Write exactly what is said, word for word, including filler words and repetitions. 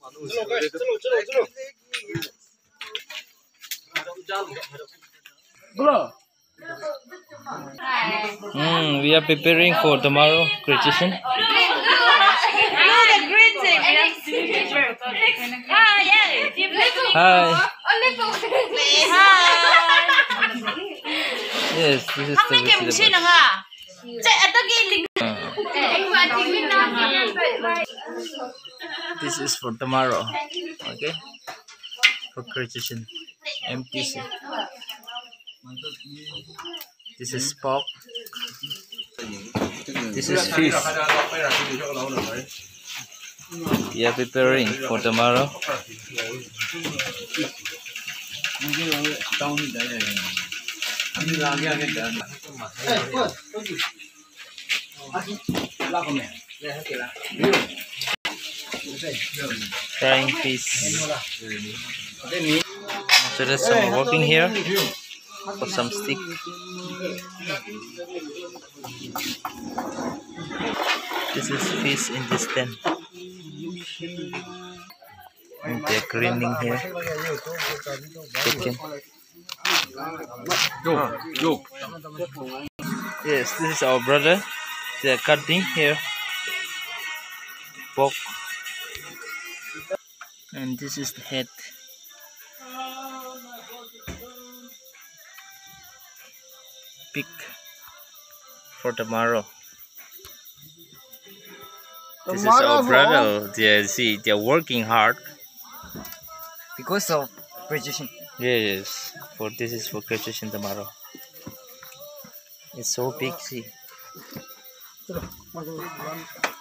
Mm, we are preparing for tomorrow graduation. Hi. Yes, this is the vegetable. This is for tomorrow. Okay. For graduation. M T C. This is pork. This is fish. We are preparing for tomorrow. Frying fish. So there's some working here for some stick. This is fish in this tent. And they're grilling here. Chicken. Yes, this is our brother. They're cutting here. Pork. And this is the head. Pig for tomorrow. This is our brother. They see they're working hard because of graduation. Yes, for this is for graduation tomorrow. It's so big, see.